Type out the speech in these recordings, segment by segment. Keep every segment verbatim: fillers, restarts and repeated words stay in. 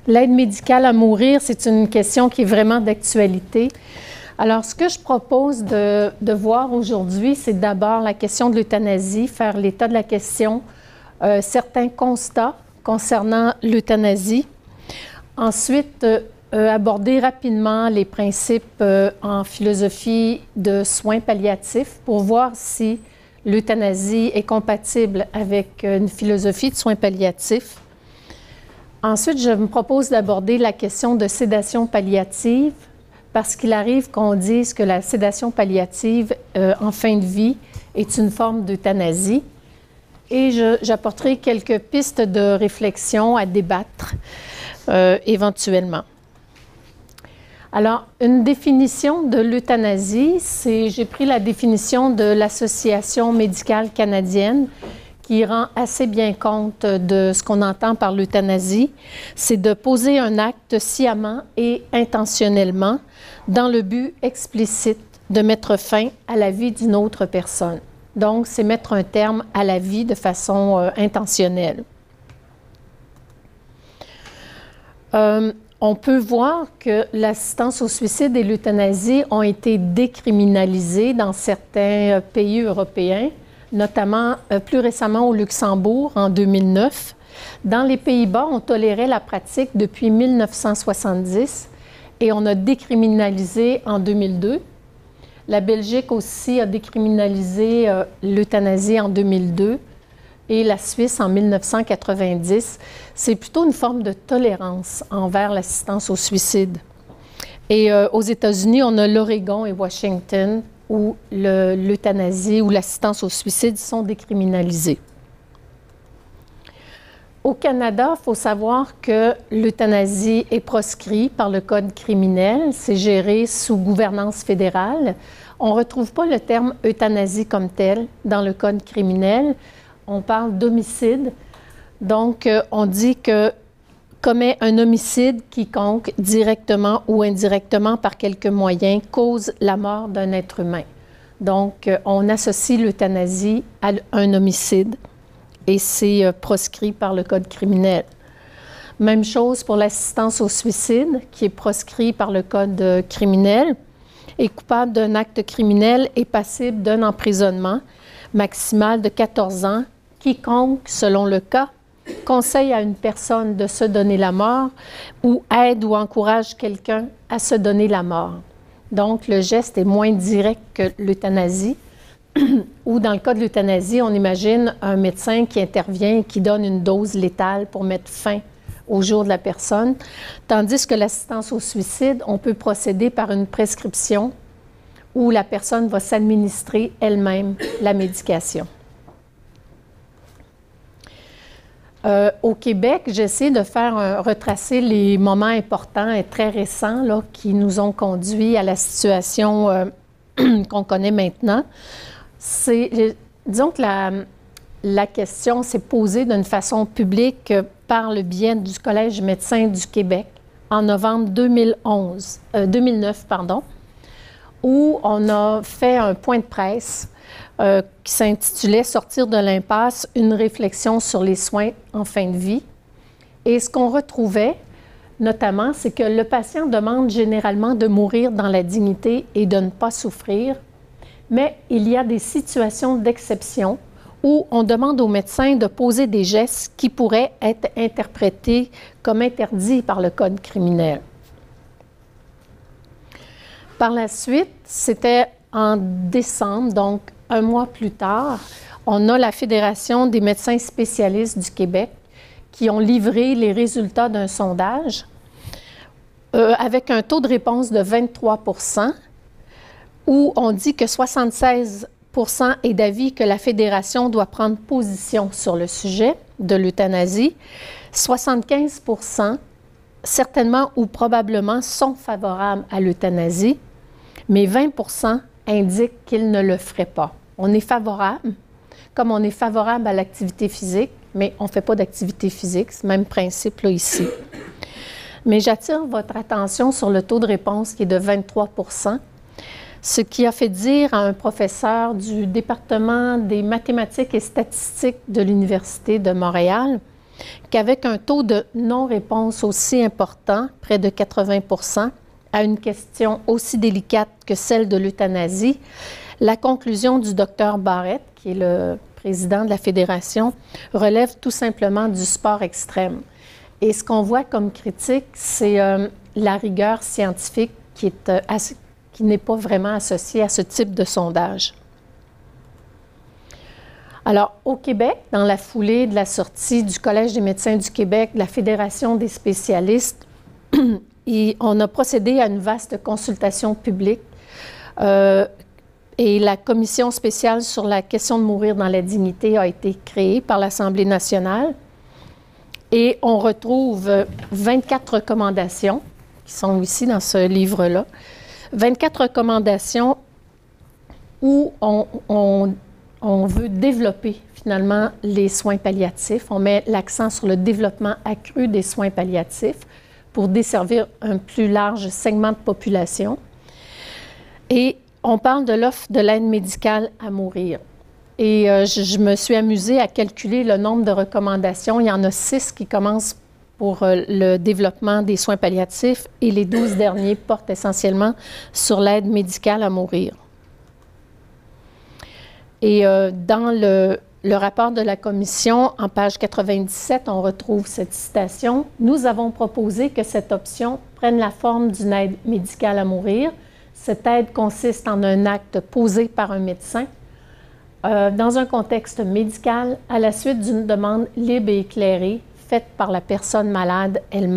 L'aide médicale à mourir, c'est une question qui est vraiment d'actualité. Alors, ce que je propose de, de voir aujourd'hui, c'est d'abord la question de l'euthanasie, faire l'état de la question, euh, certains constats concernant l'euthanasie. Ensuite, euh, aborder rapidement les principes euh, en philosophie de soins palliatifs pour voir si l'euthanasie est compatible avec une philosophie de soins palliatifs. Ensuite, je me propose d'aborder la question de sédation palliative, parce qu'il arrive qu'on dise que la sédation palliative euh, en fin de vie est une forme d'euthanasie. Et j'apporterai quelques pistes de réflexion à débattre euh, éventuellement. Alors, une définition de l'euthanasie, c'est, j'ai pris la définition de l'Association médicale canadienne qui rend assez bien compte de ce qu'on entend par l'euthanasie. C'est de poser un acte sciemment et intentionnellement dans le but explicite de mettre fin à la vie d'une autre personne. Donc, c'est mettre un terme à la vie de façon euh, intentionnelle. Euh, On peut voir que l'assistance au suicide et l'euthanasie ont été décriminalisées dans certains pays européens, notamment euh, plus récemment au Luxembourg en deux mille neuf. Dans les Pays-Bas, on tolérait la pratique depuis mille neuf cent soixante-dix et on a décriminalisé en deux mille deux. La Belgique aussi a décriminalisé euh, l'euthanasie en deux mille deux. Et la Suisse en mille neuf cent quatre-vingt-dix, c'est plutôt une forme de tolérance envers l'assistance au suicide. Et euh, aux États-Unis, on a l'Oregon et Washington où l'euthanasie ou l'assistance au suicide sont décriminalisées. Au Canada, il faut savoir que l'euthanasie est proscrite par le Code criminel, c'est géré sous gouvernance fédérale. On ne retrouve pas le terme euthanasie comme tel dans le Code criminel. On parle d'homicide. Donc, euh, on dit que commet un homicide quiconque, directement ou indirectement par quelque moyen, cause la mort d'un être humain. Donc, euh, on associe l'euthanasie à un homicide et c'est euh, proscrit par le Code criminel. Même chose pour l'assistance au suicide, qui est proscrit par le Code euh, criminel, est coupable d'un acte criminel et passible d'un emprisonnement maximal de quatorze ans, quiconque, selon le cas, conseille à une personne de se donner la mort ou aide ou encourage quelqu'un à se donner la mort. Donc, le geste est moins direct que l'euthanasie, ou dans le cas de l'euthanasie, on imagine un médecin qui intervient et qui donne une dose létale pour mettre fin au jour de la personne, tandis que l'assistance au suicide, on peut procéder par une prescription où la personne va s'administrer elle-même la médication. Euh, au Québec, j'essaie de faire un, retracer les moments importants et très récents là, qui nous ont conduits à la situation euh, qu'on connaît maintenant. C'est, disons que la, la question s'est posée d'une façon publique euh, par le biais du Collège médecin du Québec en novembre deux mille onze, euh, deux mille neuf, pardon, où on a fait un point de presse euh, qui s'intitulait « Sortir de l'impasse, une réflexion sur les soins en fin de vie ». Et ce qu'on retrouvait, notamment, c'est que le patient demande généralement de mourir dans la dignité et de ne pas souffrir, mais il y a des situations d'exception où on demande au médecin de poser des gestes qui pourraient être interprétés comme interdits par le Code criminel. Par la suite, c'était en décembre, donc un mois plus tard, on a la Fédération des médecins spécialistes du Québec qui ont livré les résultats d'un sondage euh, avec un taux de réponse de vingt-trois pour cent où on dit que soixante-seize pour cent est d'avis que la Fédération doit prendre position sur le sujet de l'euthanasie, soixante-quinze pour cent certainement ou probablement sont favorables à l'euthanasie, mais vingt pour cent indiquent qu'ils ne le feraient pas. On est favorable, comme on est favorable à l'activité physique, mais on ne fait pas d'activité physique, c'est le même principe là, ici. Mais j'attire votre attention sur le taux de réponse qui est de vingt-trois pour cent, ce qui a fait dire à un professeur du département des mathématiques et statistiques de l'Université de Montréal qu'avec un taux de non-réponse aussi important, près de quatre-vingts pour cent, à une question aussi délicate que celle de l'euthanasie, la conclusion du docteur Barrett, qui est le président de la Fédération, relève tout simplement du sport extrême. Et ce qu'on voit comme critique, c'est euh, la rigueur scientifique qui est, euh, qui n'est pas vraiment associée à ce type de sondage. Alors, au Québec, dans la foulée de la sortie du Collège des médecins du Québec, de la Fédération des spécialistes, et on a procédé à une vaste consultation publique euh, et la commission spéciale sur la question de mourir dans la dignité a été créée par l'Assemblée nationale. Et on retrouve vingt-quatre recommandations qui sont ici dans ce livre-là. vingt-quatre recommandations où on, on, on veut développer finalement les soins palliatifs. On met l'accent sur le développement accru des soins palliatifs pour desservir un plus large segment de population. Et on parle de l'offre de l'aide médicale à mourir. Et euh, je, je me suis amusée à calculer le nombre de recommandations. Il y en a six qui commencent pour euh, le développement des soins palliatifs et les douze derniers portent essentiellement sur l'aide médicale à mourir. Et euh, dans le, le rapport de la commission, en page quatre-vingt-dix-sept, on retrouve cette citation. « Nous avons proposé que cette option prenne la forme d'une aide médicale à mourir. Cette aide consiste en un acte posé par un médecin euh, dans un contexte médical à la suite d'une demande libre et éclairée faite par la personne malade elle-même. »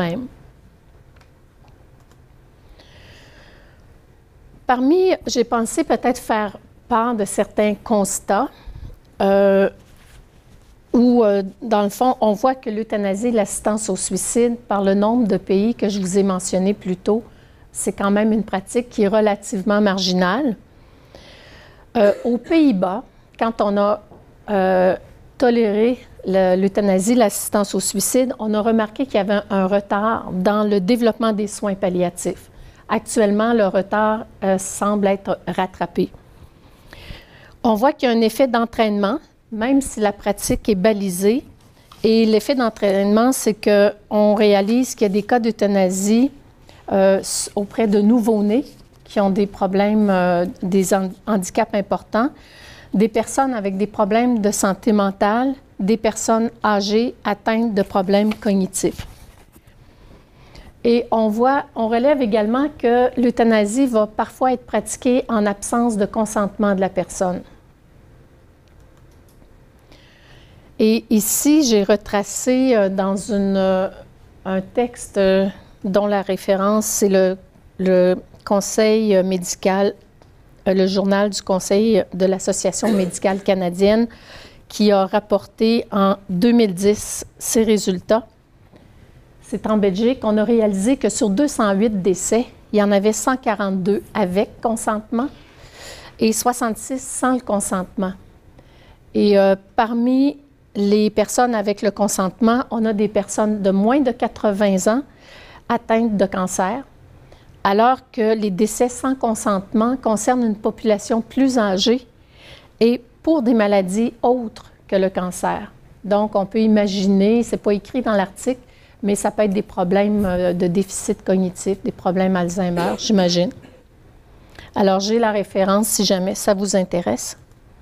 Parmi, j'ai pensé peut-être faire part de certains constats euh, où, euh, dans le fond, on voit que l'euthanasie et l'assistance au suicide, par le nombre de pays que je vous ai mentionnés plus tôt, c'est quand même une pratique qui est relativement marginale. Euh, aux Pays-Bas, quand on a euh, toléré l'euthanasie, l'assistance au suicide, on a remarqué qu'il y avait un, un retard dans le développement des soins palliatifs. Actuellement, le retard euh, semble être rattrapé. On voit qu'il y a un effet d'entraînement, même si la pratique est balisée. Et l'effet d'entraînement, c'est qu'on réalise qu'il y a des cas d'euthanasie euh, auprès de nouveau-nés qui ont des problèmes, euh, des handicaps importants, des personnes avec des problèmes de santé mentale, des personnes âgées atteintes de problèmes cognitifs. Et on voit, on relève également que l'euthanasie va parfois être pratiquée en absence de consentement de la personne. Et ici, j'ai retracé dans une, un texte dont la référence, c'est le, le Conseil médical, le journal du Conseil de l'Association médicale canadienne, qui a rapporté en deux mille dix ses résultats. C'est en Belgique. On a réalisé que sur deux cent huit décès, il y en avait cent quarante-deux avec consentement et soixante-six sans le consentement. Et euh, parmi les personnes avec le consentement, on a des personnes de moins de quatre-vingts ans atteintes de cancer, alors que les décès sans consentement concernent une population plus âgée et pour des maladies autres que le cancer. Donc, on peut imaginer, ce n'est pas écrit dans l'article, mais ça peut être des problèmes de déficit cognitif, des problèmes Alzheimer, j'imagine. Alors, j'ai la référence si jamais ça vous intéresse.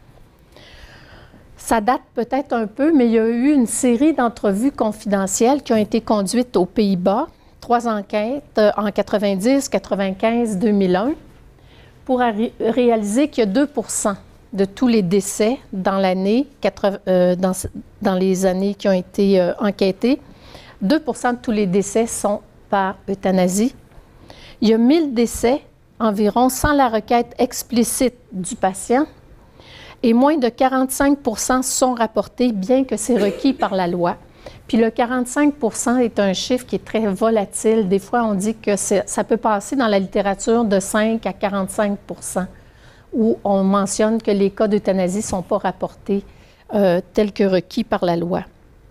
Ça date peut-être un peu, mais il y a eu une série d'entrevues confidentielles qui ont été conduites aux Pays-Bas, trois enquêtes en quatre-vingt-dix, quatre-vingt-quinze, deux mille un, pour ré réaliser qu'il y a deux pour cent de tous les décès dans l'année, euh, dans, dans les années qui ont été euh, enquêtées, deux pour cent de tous les décès sont par euthanasie. Il y a mille décès environ sans la requête explicite du patient et moins de quarante-cinq pour cent sont rapportés bien que c'est requis par la loi. Puis le quarante-cinq pour cent est un chiffre qui est très volatile. Des fois, on dit que ça peut passer dans la littérature de cinq à quarante-cinq pour cent, où on mentionne que les cas d'euthanasie ne sont pas rapportés euh, tels que requis par la loi.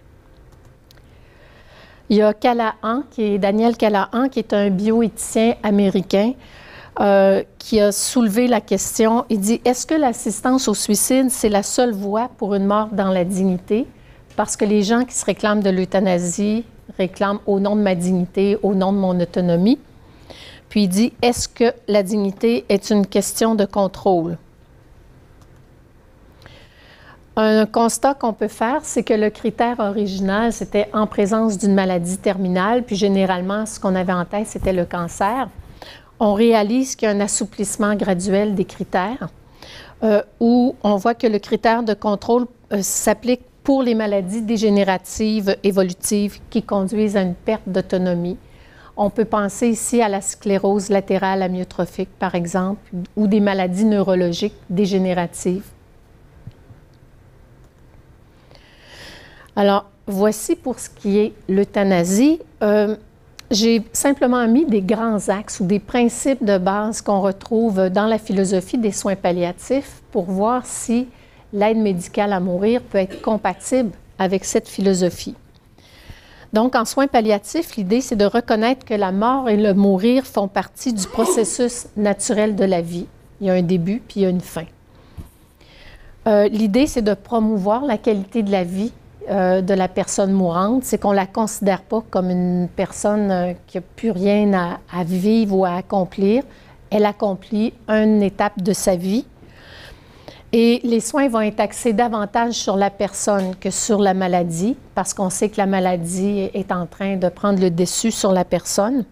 Il y a Callahan, qui est Daniel Callahan, qui est un bioéthicien américain, euh, qui a soulevé la question. Il dit, est-ce que l'assistance au suicide, c'est la seule voie pour une mort dans la dignité? parce que les gens qui se réclament de l'euthanasie réclament au nom de ma dignité, au nom de mon autonomie. Puis il dit, est-ce que la dignité est une question de contrôle? Un constat qu'on peut faire, c'est que le critère original, c'était en présence d'une maladie terminale, puis généralement, ce qu'on avait en tête, c'était le cancer. On réalise qu'il y a un assouplissement graduel des critères, euh, où on voit que le critère de contrôle euh, s'applique pour les maladies dégénératives évolutives qui conduisent à une perte d'autonomie. On peut penser ici à la sclérose latérale amyotrophique, par exemple, ou des maladies neurologiques dégénératives. Alors, voici pour ce qui est l'euthanasie. Euh, j'ai simplement mis des grands axes ou des principes de base qu'on retrouve dans la philosophie des soins palliatifs pour voir si l'aide médicale à mourir peut être compatible avec cette philosophie. Donc, en soins palliatifs, l'idée, c'est de reconnaître que la mort et le mourir font partie du processus naturel de la vie. Il y a un début, puis il y a une fin. Euh, l'idée, c'est de promouvoir la qualité de la vie euh, de la personne mourante. C'est qu'on ne la considère pas comme une personne euh, qui n'a plus rien à, à vivre ou à accomplir. Elle accomplit une étape de sa vie. Et les soins vont être axés davantage sur la personne que sur la maladie, parce qu'on sait que la maladie est en train de prendre le dessus sur la personne.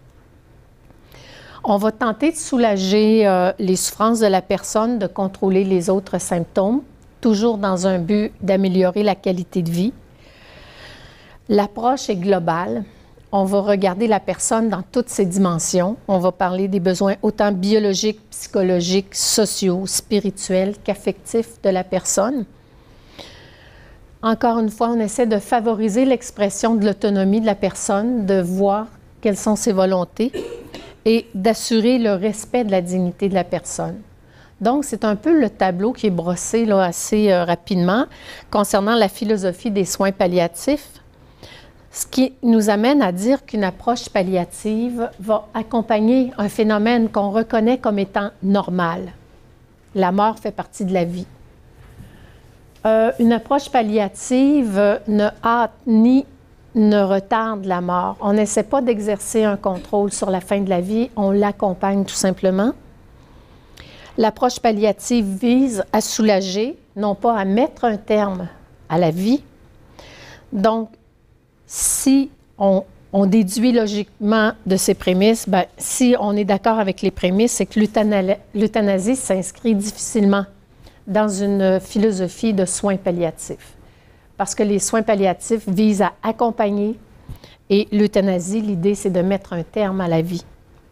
On va tenter de soulager euh, les souffrances de la personne, de contrôler les autres symptômes, toujours dans un but d'améliorer la qualité de vie. L'approche est globale. On va regarder la personne dans toutes ses dimensions. On va parler des besoins autant biologiques, psychologiques, sociaux, spirituels qu'affectifs de la personne. Encore une fois, on essaie de favoriser l'expression de l'autonomie de la personne, de voir quelles sont ses volontés et d'assurer le respect de la dignité de la personne. Donc, c'est un peu le tableau qui est brossé là, assez euh, rapidement concernant la philosophie des soins palliatifs. Ce qui nous amène à dire qu'une approche palliative va accompagner un phénomène qu'on reconnaît comme étant normal. La mort fait partie de la vie. Euh, une approche palliative ne hâte ni ne retarde la mort. On n'essaie pas d'exercer un contrôle sur la fin de la vie, on l'accompagne tout simplement. L'approche palliative vise à soulager, non pas à mettre un terme à la vie. Donc, si on, on déduit logiquement de ces prémices, bien, si on est d'accord avec les prémices, c'est que l'euthanasie s'inscrit difficilement dans une philosophie de soins palliatifs. Parce que les soins palliatifs visent à accompagner et l'euthanasie, l'idée, c'est de mettre un terme à la vie.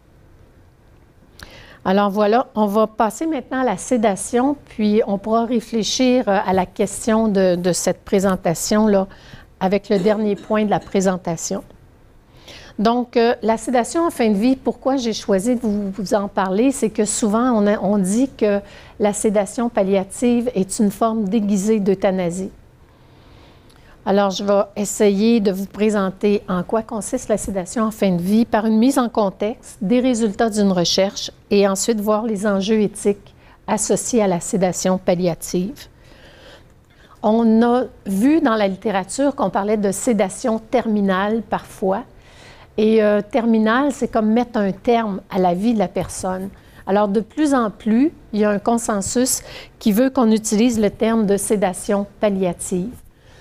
Alors voilà, on va passer maintenant à la sédation, puis on pourra réfléchir à la question de, de cette présentation-là avec le dernier point de la présentation. Donc, euh, la sédation en fin de vie, pourquoi j'ai choisi de vous, vous en parler, c'est que souvent, on, a, on dit que la sédation palliative est une forme déguisée d'euthanasie. Alors, je vais essayer de vous présenter en quoi consiste la sédation en fin de vie par une mise en contexte des résultats d'une recherche et ensuite voir les enjeux éthiques associés à la sédation palliative. On a vu dans la littérature qu'on parlait de sédation terminale parfois. Et euh, terminale, c'est comme mettre un terme à la vie de la personne. Alors, de plus en plus, il y a un consensus qui veut qu'on utilise le terme de sédation palliative.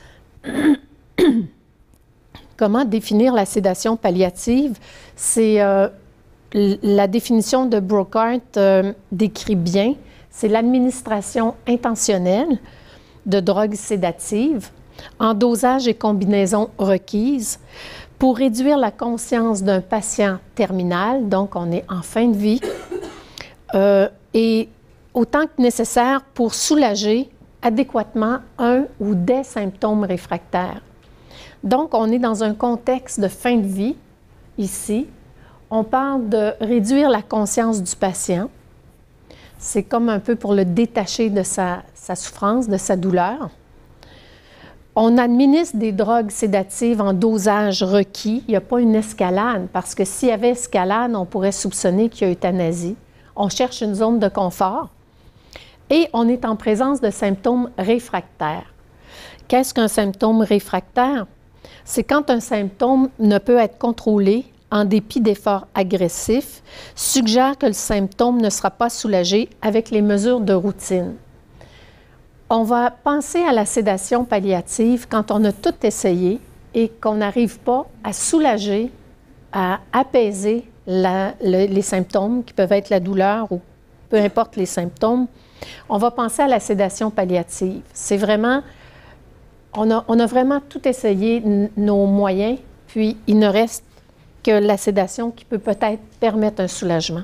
Comment définir la sédation palliative? C'est euh, la définition de Brocart euh, décrit bien. C'est l'administration intentionnelle de drogues sédatives en dosage et combinaison requises pour réduire la conscience d'un patient terminal, donc on est en fin de vie, euh, et autant que nécessaire pour soulager adéquatement un ou des symptômes réfractaires. Donc, on est dans un contexte de fin de vie, ici. On parle de réduire la conscience du patient. C'est comme un peu pour le détacher de sa, sa souffrance, de sa douleur. On administre des drogues sédatives en dosage requis. Il n'y a pas une escalade, parce que s'il y avait escalade, on pourrait soupçonner qu'il y a euthanasie. On cherche une zone de confort et on est en présence de symptômes réfractaires. Qu'est-ce qu'un symptôme réfractaire? C'est quand un symptôme ne peut être contrôlé en dépit d'efforts agressifs, suggère que le symptôme ne sera pas soulagé avec les mesures de routine. On va penser à la sédation palliative quand on a tout essayé et qu'on n'arrive pas à soulager, à apaiser la, le, les symptômes qui peuvent être la douleur ou peu importe les symptômes. On va penser à la sédation palliative. C'est vraiment, on a, on a vraiment tout essayé, nos moyens, puis il ne reste que la sédation qui peut peut-être permettre un soulagement.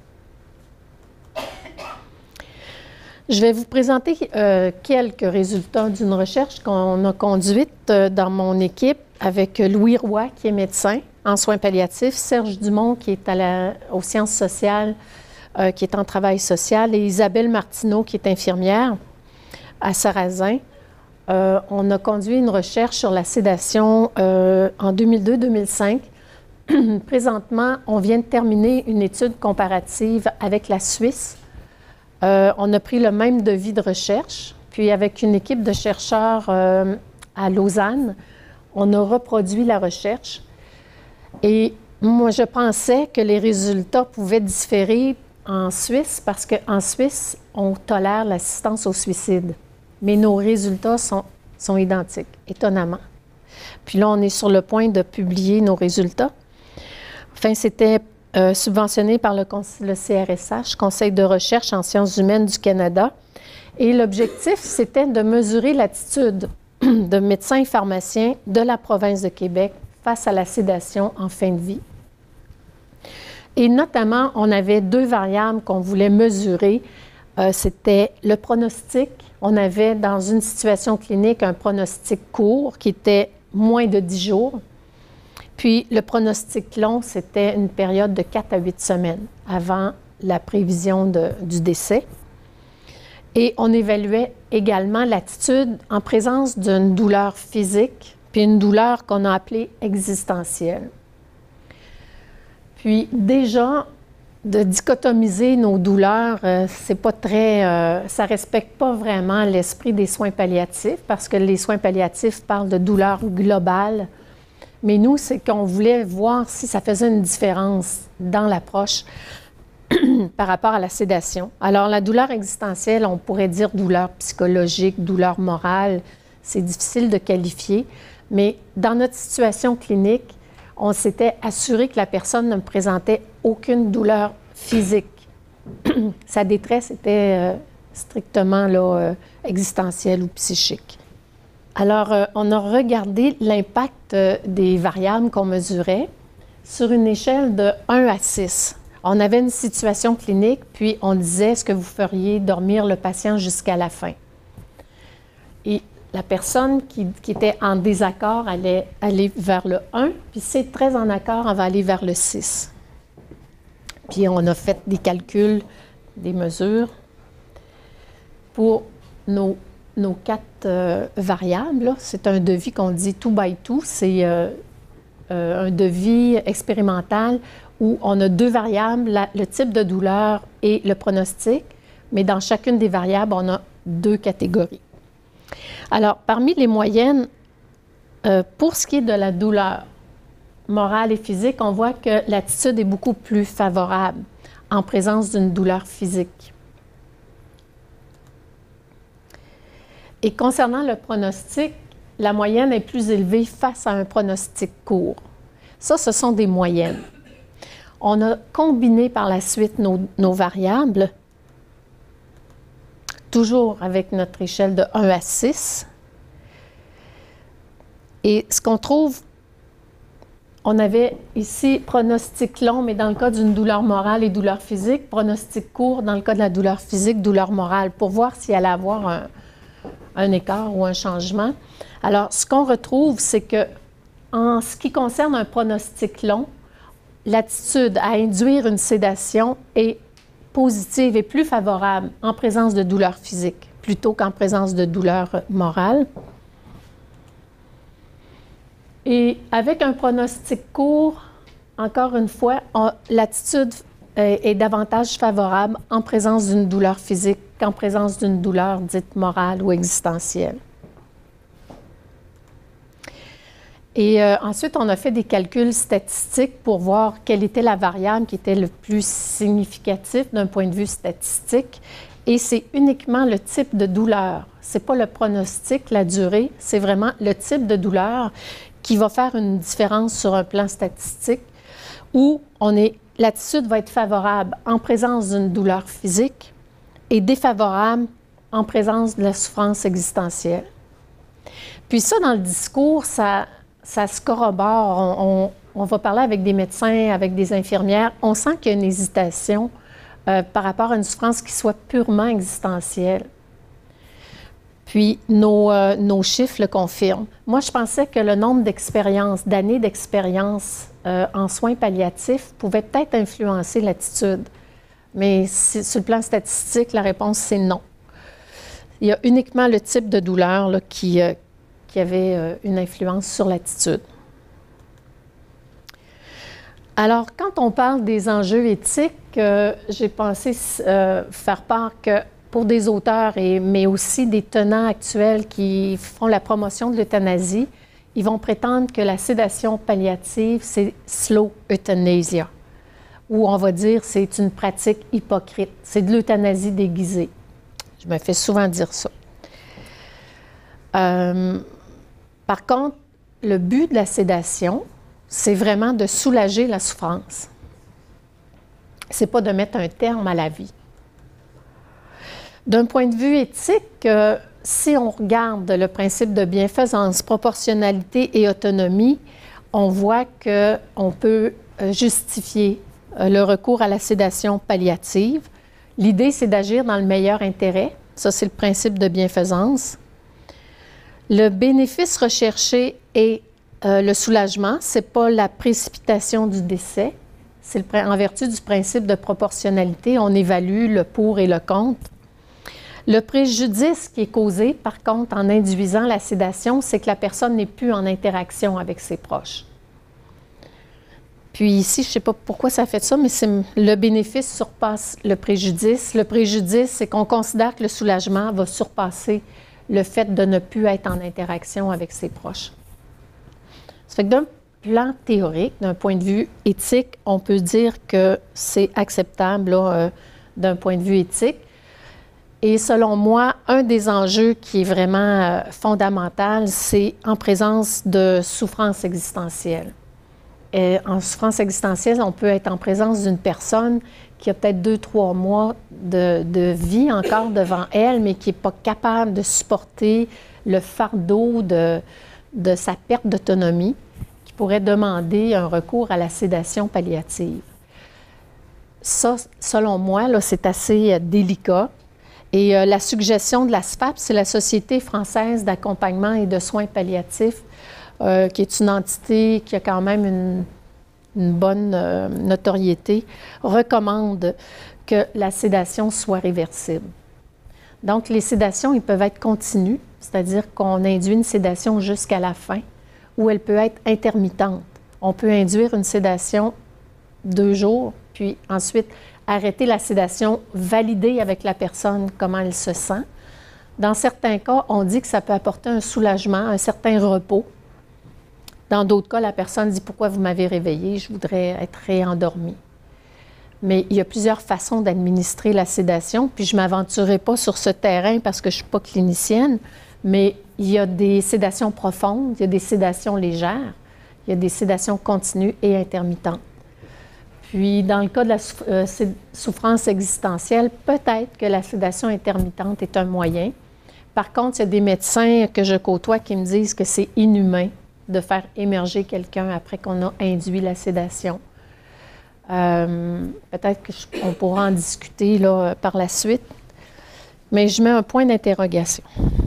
Je vais vous présenter euh, quelques résultats d'une recherche qu'on a conduite euh, dans mon équipe avec Louis Roy, qui est médecin en soins palliatifs, Serge Dumont, qui est à la, aux sciences sociales, euh, qui est en travail social, et Isabelle Martineau, qui est infirmière à Sarrazin. Euh, on a conduit une recherche sur la sédation euh, en deux mille deux deux mille cinq. Présentement, on vient de terminer une étude comparative avec la Suisse. Euh, on a pris le même devis de recherche, puis avec une équipe de chercheurs euh, à Lausanne, on a reproduit la recherche. Et moi, je pensais que les résultats pouvaient différer en Suisse parce qu'en Suisse, on tolère l'assistance au suicide. Mais nos résultats sont, sont identiques, étonnamment. Puis là, on est sur le point de publier nos résultats. Enfin, c'était euh, subventionné par le, le C R S H, Conseil de recherche en sciences humaines du Canada. Et l'objectif, c'était de mesurer l'attitude de médecins et pharmaciens de la province de Québec face à la sédation en fin de vie. Et notamment, on avait deux variables qu'on voulait mesurer. Euh, c'était le pronostic. On avait, dans une situation clinique, un pronostic court qui était moins de dix jours. Puis, le pronostic long, c'était une période de quatre à huit semaines avant la prévision de, du décès. Et on évaluait également l'attitude en présence d'une douleur physique, puis une douleur qu'on a appelée existentielle. Puis, déjà, de dichotomiser nos douleurs, euh, c'est pas très, euh, ça respecte pas vraiment l'esprit des soins palliatifs, parce que les soins palliatifs parlent de douleur globale. Mais nous, c'est qu'on voulait voir si ça faisait une différence dans l'approche par rapport à la sédation. Alors, la douleur existentielle, on pourrait dire douleur psychologique, douleur morale, c'est difficile de qualifier, mais dans notre situation clinique, on s'était assuré que la personne ne présentait aucune douleur physique. Sa détresse était euh, strictement là, euh, existentielle ou psychique. Alors, euh, on a regardé l'impact euh, des variables qu'on mesurait sur une échelle de un à six. On avait une situation clinique, puis on disait, est-ce que vous feriez dormir le patient jusqu'à la fin? Et la personne qui, qui était en désaccord allait aller vers le un, puis c'est très en accord, on va aller vers le six. Puis on a fait des calculs, des mesures pour nos Nos quatre euh, variables. C'est un devis qu'on dit two by two. C'est euh, euh, un devis expérimental où on a deux variables, la, le type de douleur et le pronostic, mais dans chacune des variables, on a deux catégories. Alors, parmi les moyennes, euh, pour ce qui est de la douleur morale et physique, on voit que l'attitude est beaucoup plus favorable en présence d'une douleur physique. Et concernant le pronostic, la moyenne est plus élevée face à un pronostic court. Ça, ce sont des moyennes. On a combiné par la suite nos, nos variables, toujours avec notre échelle de un à six. Et ce qu'on trouve, on avait ici pronostic long, mais dans le cas d'une douleur morale et douleur physique, pronostic court dans le cas de la douleur physique, douleur morale, pour voir s'il allait avoir un un écart ou un changement. Alors, ce qu'on retrouve, c'est que en ce qui concerne un pronostic long, l'attitude à induire une sédation est positive et plus favorable en présence de douleur physique plutôt qu'en présence de douleur morale. Et avec un pronostic court, encore une fois, l'attitude est, est davantage favorable en présence d'une douleur physique qu'en présence d'une douleur dite morale ou existentielle. Et euh, ensuite, on a fait des calculs statistiques pour voir quelle était la variable qui était le plus significatif d'un point de vue statistique. Et c'est uniquement le type de douleur. Ce n'est pas le pronostic, la durée, c'est vraiment le type de douleur qui va faire une différence sur un plan statistique où on est, l'attitude va être favorable en présence d'une douleur physique et défavorable en présence de la souffrance existentielle. Puis ça, dans le discours, ça, ça se corrobore. On, on, on va parler avec des médecins, avec des infirmières. On sent qu'il y a une hésitation euh, par rapport à une souffrance qui soit purement existentielle. Puis nos, euh, nos chiffres le confirment. Moi, je pensais que le nombre d'expériences, d'années d'expérience euh, en soins palliatifs pouvait peut-être influencer l'attitude. Mais si, sur le plan statistique, la réponse, c'est non. Il y a uniquement le type de douleur là, qui, euh, qui avait euh, une influence sur l'attitude. Alors, quand on parle des enjeux éthiques, euh, j'ai pensé euh, faire part que pour des auteurs, et, mais aussi des tenants actuels qui font la promotion de l'euthanasie, ils vont prétendre que la sédation palliative, c'est slow euthanasia, ou on va dire c'est une pratique hypocrite, c'est de l'euthanasie déguisée. Je me fais souvent dire ça. Euh, par contre, le but de la sédation, c'est vraiment de soulager la souffrance. C'est pas de mettre un terme à la vie. D'un point de vue éthique, euh, si on regarde le principe de bienfaisance, proportionnalité et autonomie, on voit qu'on peut justifier le recours à la sédation palliative. L'idée, c'est d'agir dans le meilleur intérêt. Ça, c'est le principe de bienfaisance. Le bénéfice recherché est euh, le soulagement. Ce n'est pas la précipitation du décès. C'est en vertu du principe de proportionnalité, on évalue le pour et le contre. Le préjudice qui est causé, par contre, en induisant la sédation, c'est que la personne n'est plus en interaction avec ses proches. Puis ici, je ne sais pas pourquoi ça fait ça, mais le bénéfice surpasse le préjudice. Le préjudice, c'est qu'on considère que le soulagement va surpasser le fait de ne plus être en interaction avec ses proches. Ça fait que d'un plan théorique, d'un point de vue éthique, on peut dire que c'est acceptable là, euh, d'un point de vue éthique. Et selon moi, un des enjeux qui est vraiment euh, fondamental, c'est en présence de souffrance existentielle. Et en souffrance existentielle, on peut être en présence d'une personne qui a peut-être deux, trois mois de, de vie encore devant elle, mais qui n'est pas capable de supporter le fardeau de, de sa perte d'autonomie, qui pourrait demander un recours à la sédation palliative. Ça, selon moi, là, c'est assez euh, délicat. Et euh, la suggestion de la S F A P, c'est la Société française d'accompagnement et de soins palliatifs, euh, qui est une entité qui a quand même une, une bonne euh, notoriété, recommande que la sédation soit réversible. Donc, les sédations, ils peuvent être continues, c'est-à-dire qu'on induit une sédation jusqu'à la fin, ou elle peut être intermittente. On peut induire une sédation deux jours, puis ensuite arrêter la sédation, valider avec la personne comment elle se sent. Dans certains cas, on dit que ça peut apporter un soulagement, un certain repos. Dans d'autres cas, la personne dit « Pourquoi vous m'avez réveillé? Je voudrais être réendormie. » Mais il y a plusieurs façons d'administrer la sédation, puis je ne m'aventurerai pas sur ce terrain parce que je ne suis pas clinicienne, mais il y a des sédations profondes, il y a des sédations légères, il y a des sédations continues et intermittentes. Puis, dans le cas de la euh, souffrance existentielle, peut-être que la sédation intermittente est un moyen. Par contre, il y a des médecins que je côtoie qui me disent que c'est inhumain de faire émerger quelqu'un après qu'on a induit la sédation. Euh, peut-être qu'on pourra en discuter là, par la suite, mais je mets un point d'interrogation.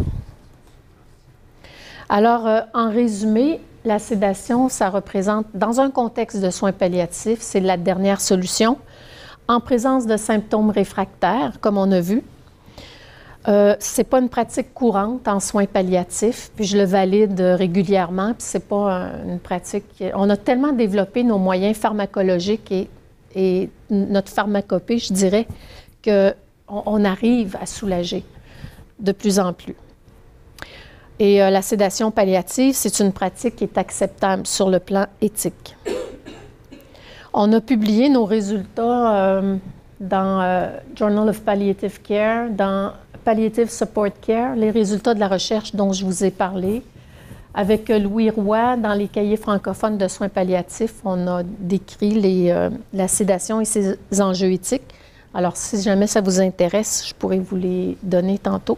Alors, euh, en résumé, la sédation, ça représente, dans un contexte de soins palliatifs, c'est la dernière solution. En présence de symptômes réfractaires, comme on a vu, euh, ce n'est pas une pratique courante en soins palliatifs, puis je le valide régulièrement, puis ce n'est pas un, une pratique... On a tellement développé nos moyens pharmacologiques et, et notre pharmacopée, je dirais, qu'on on arrive à soulager de plus en plus. Et euh, la sédation palliative, c'est une pratique qui est acceptable sur le plan éthique. On a publié nos résultats euh, dans euh, Journal of Palliative Care, dans Palliative Support Care, les résultats de la recherche dont je vous ai parlé. Avec Louis Roy, dans les cahiers francophones de soins palliatifs, on a décrit les, euh, la sédation et ses enjeux éthiques. Alors, si jamais ça vous intéresse, je pourrais vous les donner tantôt.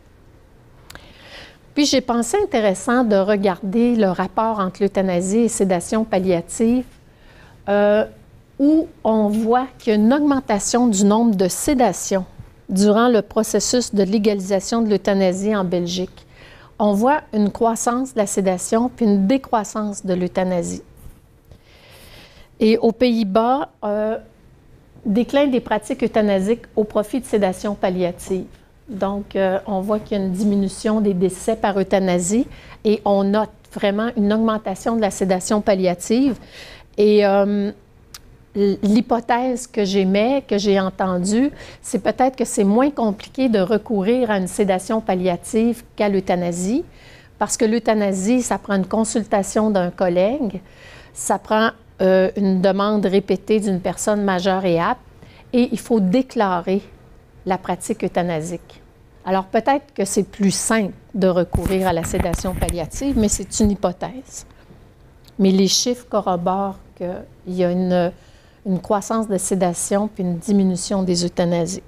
Puis, j'ai pensé intéressant de regarder le rapport entre l'euthanasie et sédation palliative, euh, où on voit qu'il y a une augmentation du nombre de sédations durant le processus de légalisation de l'euthanasie en Belgique. On voit une croissance de la sédation puis une décroissance de l'euthanasie. Et aux Pays-Bas, euh, déclin des pratiques euthanasiques au profit de sédation palliative. Donc, euh, on voit qu'il y a une diminution des décès par euthanasie et on note vraiment une augmentation de la sédation palliative. Et euh, l'hypothèse que j'émets, que j'ai entendue, c'est peut-être que c'est moins compliqué de recourir à une sédation palliative qu'à l'euthanasie, parce que l'euthanasie, ça prend une consultation d'un collègue, ça prend euh, une demande répétée d'une personne majeure et apte, et il faut déclarer la pratique euthanasique. Alors peut-être que c'est plus simple de recourir à la sédation palliative, mais c'est une hypothèse. Mais les chiffres corroborent qu'il y a une une croissance de sédation puis une diminution des euthanasies.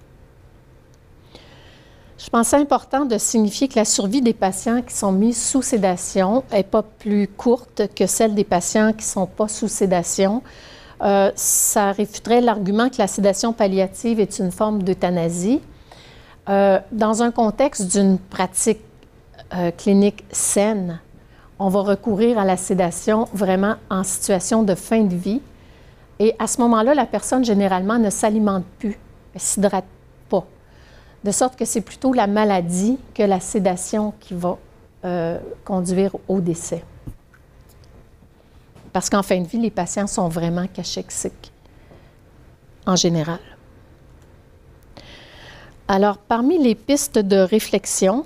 Je pensais important de signifier que la survie des patients qui sont mis sous sédation n'est pas plus courte que celle des patients qui ne sont pas sous sédation. Euh, ça réfuterait l'argument que la sédation palliative est une forme d'euthanasie. Euh, dans un contexte d'une pratique euh, clinique saine, on va recourir à la sédation vraiment en situation de fin de vie. Et à ce moment-là, la personne, généralement, ne s'alimente plus, elle ne s'hydrate pas. De sorte que c'est plutôt la maladie que la sédation qui va euh, conduire au décès. Parce qu'en fin de vie, les patients sont vraiment cachexyques, en général. Alors, parmi les pistes de réflexion,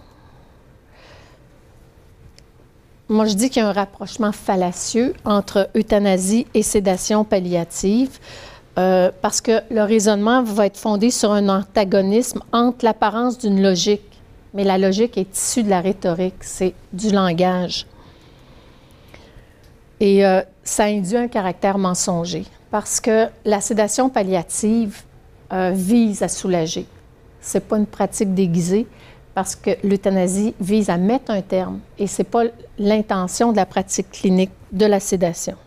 moi, je dis qu'il y a un rapprochement fallacieux entre euthanasie et sédation palliative euh, parce que le raisonnement va être fondé sur un antagonisme entre l'apparence d'une logique, mais la logique est issue de la rhétorique, c'est du langage. Et euh, ça induit un caractère mensonger parce que la sédation palliative euh, vise à soulager. Ce n'est pas une pratique déguisée, parce que l'euthanasie vise à mettre un terme et ce n'est pas l'intention de la pratique clinique de la sédation.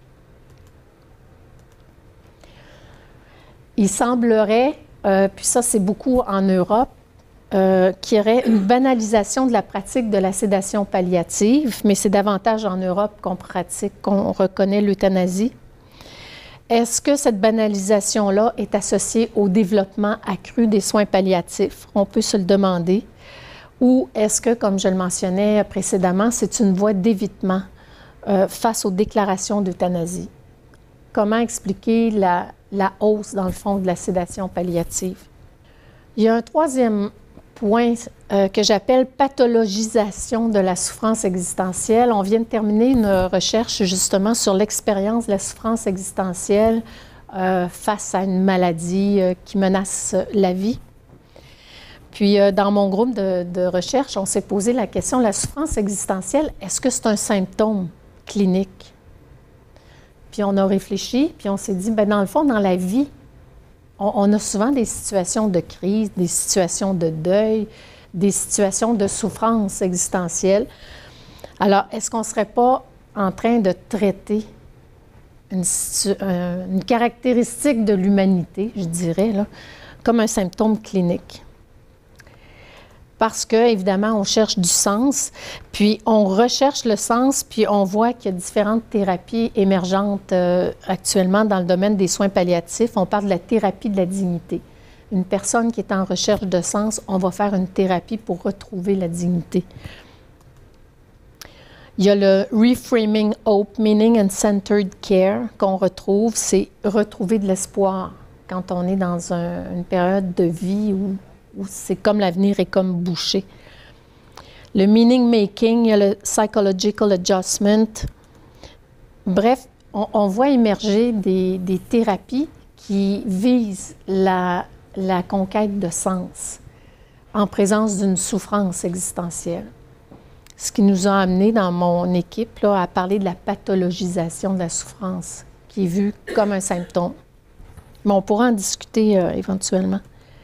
Il semblerait, euh, puis ça c'est beaucoup en Europe, euh, qu'il y aurait une banalisation de la pratique de la sédation palliative, mais c'est davantage en Europe qu'on pratique, qu'on reconnaît l'euthanasie. Est-ce que cette banalisation-là est associée au développement accru des soins palliatifs? On peut se le demander. Ou est-ce que, comme je le mentionnais précédemment, c'est une voie d'évitement euh, face aux déclarations d'euthanasie? Comment expliquer la, la hausse, dans le fond, de la sédation palliative? Il y a un troisième point euh, que j'appelle pathologisation de la souffrance existentielle. On vient de terminer une recherche justement sur l'expérience de la souffrance existentielle euh, face à une maladie euh, qui menace la vie. Puis, euh, dans mon groupe de, de recherche, on s'est posé la question, la souffrance existentielle, est-ce que c'est un symptôme clinique? Puis, on a réfléchi, puis on s'est dit, bien, dans le fond, dans la vie, on, on a souvent des situations de crise, des situations de deuil, des situations de souffrance existentielle. Alors, est-ce qu'on ne serait pas en train de traiter une, euh, une caractéristique de l'humanité, je dirais, là, comme un symptôme clinique? Parce que, évidemment, on cherche du sens, puis on recherche le sens, puis on voit qu'il y a différentes thérapies émergentes euh, actuellement dans le domaine des soins palliatifs. On parle de la thérapie de la dignité. Une personne qui est en recherche de sens, on va faire une thérapie pour retrouver la dignité. Il y a le Reframing Hope, Meaning and Centered Care qu'on retrouve, c'est retrouver de l'espoir quand on est dans un, une période de vie où où c'est comme l'avenir est comme bouché. le meaning making, il y a le psychological adjustment. Bref, on, on voit émerger des, des thérapies qui visent la, la conquête de sens en présence d'une souffrance existentielle. Ce qui nous a amené dans mon équipe là, à parler de la pathologisation de la souffrance, qui est vue comme un symptôme. Mais on pourra en discuter euh, éventuellement.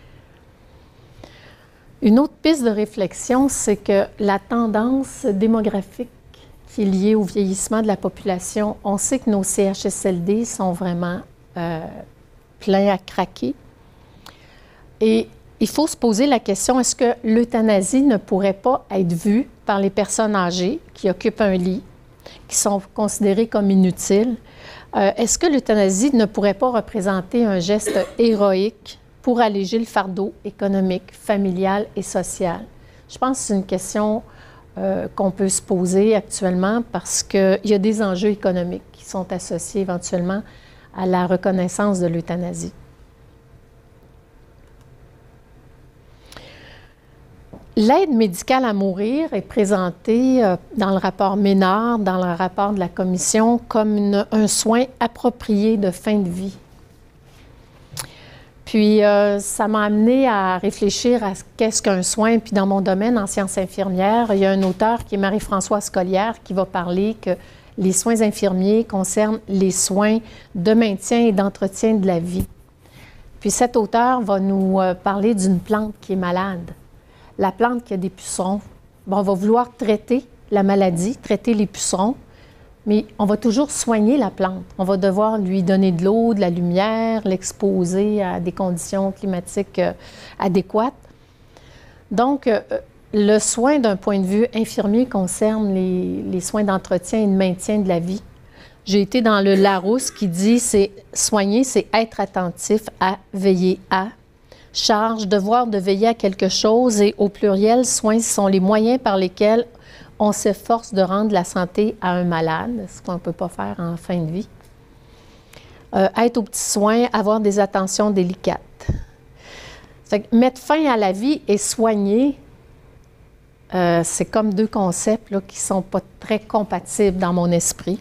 Une autre piste de réflexion, c'est que la tendance démographique qui est liée au vieillissement de la population, on sait que nos C H S L D sont vraiment euh, pleins à craquer. Et il faut se poser la question, est-ce que l'euthanasie ne pourrait pas être vue par les personnes âgées qui occupent un lit, qui sont considérées comme inutiles? Euh, est-ce que l'euthanasie ne pourrait pas représenter un geste héroïque pour alléger le fardeau économique, familial et social? Je pense que c'est une question euh, qu'on peut se poser actuellement parce qu'il y a des enjeux économiques qui sont associés éventuellement à la reconnaissance de l'euthanasie. L'aide médicale à mourir est présentée euh, dans le rapport Ménard, dans le rapport de la Commission, comme une, un soin approprié de fin de vie. Puis, euh, ça m'a amené à réfléchir à qu'est-ce qu'un soin. Puis, dans mon domaine, en sciences infirmières, il y a un auteur qui est Marie-Françoise Collière qui va parler que les soins infirmiers concernent les soins de maintien et d'entretien de la vie. Puis, cet auteur va nous euh, parler d'une plante qui est malade. La plante qui a des pucerons. Bon, on va vouloir traiter la maladie, traiter les pucerons, mais on va toujours soigner la plante. On va devoir lui donner de l'eau, de la lumière, l'exposer à des conditions climatiques euh, adéquates. Donc, euh, le soin d'un point de vue infirmier concerne les, les soins d'entretien et de maintien de la vie. J'ai été dans le Larousse qui dit c'est soigner, c'est être attentif à, veiller à. Charge, devoir de veiller à quelque chose et au pluriel, soins sont les moyens par lesquels on s'efforce de rendre la santé à un malade, ce qu'on ne peut pas faire en fin de vie. Euh, être aux petits soins, avoir des attentions délicates. Fait que mettre fin à la vie et soigner, euh, c'est comme deux concepts là, qui ne sont pas très compatibles dans mon esprit.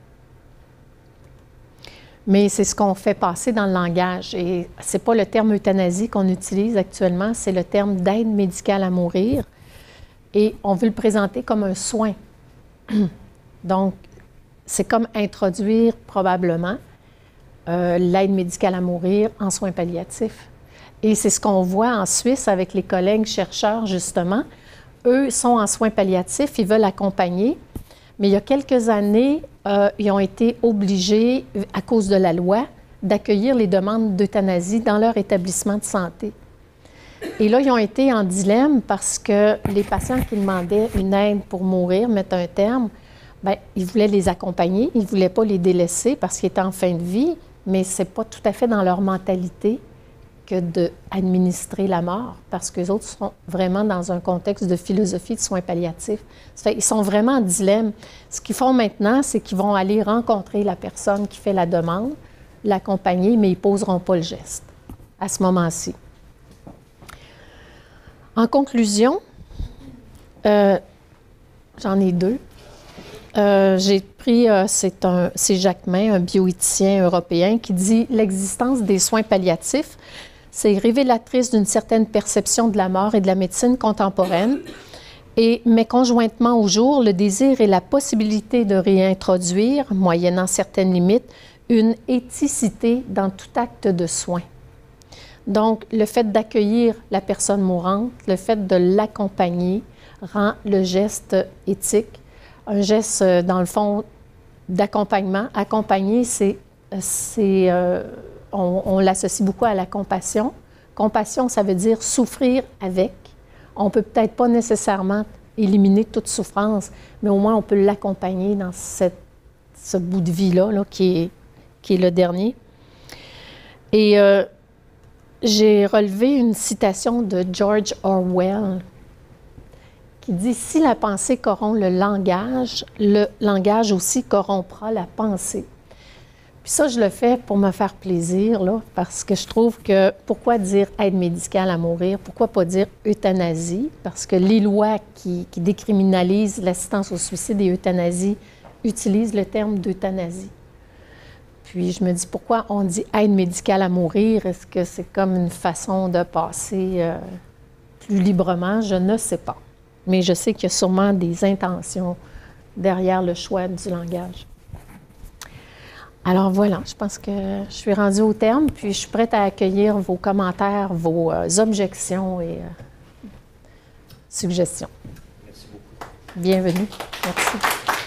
Mais c'est ce qu'on fait passer dans le langage. Et ce n'est pas le terme euthanasie qu'on utilise actuellement, c'est le terme d'aide médicale à mourir. Et on veut le présenter comme un soin. Donc, c'est comme introduire probablement euh, l'aide médicale à mourir en soins palliatifs. Et c'est ce qu'on voit en Suisse avec les collègues chercheurs, justement. Eux sont en soins palliatifs, ils veulent accompagner. Mais il y a quelques années, euh, ils ont été obligés, à cause de la loi, d'accueillir les demandes d'euthanasie dans leur établissement de santé. Et là, ils ont été en dilemme parce que les patients qui demandaient une aide pour mourir, mettre un terme, bien, ils voulaient les accompagner, ils ne voulaient pas les délaisser parce qu'ils étaient en fin de vie, mais ce n'est pas tout à fait dans leur mentalité que d'administrer la mort, parce qu'eux autres sont vraiment dans un contexte de philosophie de soins palliatifs. Ça fait, ils sont vraiment en dilemme. Ce qu'ils font maintenant, c'est qu'ils vont aller rencontrer la personne qui fait la demande, l'accompagner, mais ils ne poseront pas le geste à ce moment-ci. En conclusion, euh, j'en ai deux. Euh, j'ai pris, euh, c'est un, c'est Jacquemin, un bioéthicien européen, qui dit « L'existence des soins palliatifs, c'est révélatrice d'une certaine perception de la mort et de la médecine contemporaine, et met conjointement au jour le désir et la possibilité de réintroduire, moyennant certaines limites, une éthicité dans tout acte de soin. » Donc, le fait d'accueillir la personne mourante, le fait de l'accompagner, rend le geste éthique. Un geste, dans le fond, d'accompagnement. Accompagner, c'est, c'est, euh, on, on l'associe beaucoup à la compassion. Compassion, ça veut dire souffrir avec. On ne peut peut-être pas nécessairement éliminer toute souffrance, mais au moins on peut l'accompagner dans cette, ce bout de vie-là, là, qui est, qui est le dernier. Et euh, j'ai relevé une citation de George Orwell, qui dit « Si la pensée corrompt le langage, le langage aussi corrompra la pensée. » Puis Puis ça, je le fais pour me faire plaisir, là, parce que je trouve que pourquoi dire aide médicale à mourir? Pourquoi pas dire euthanasie? Parce que les lois qui, qui décriminalisent l'assistance au suicide et euthanasie utilisent le terme d'euthanasie. Puis je me dis, pourquoi on dit aide médicale à mourir? Est-ce que c'est comme une façon de passer euh, plus librement? Je ne sais pas. Mais je sais qu'il y a sûrement des intentions derrière le choix du langage. Alors voilà, je pense que je suis rendue au terme, puis je suis prête à accueillir vos commentaires, vos euh, objections et euh, suggestions. Merci beaucoup. Bienvenue. Merci.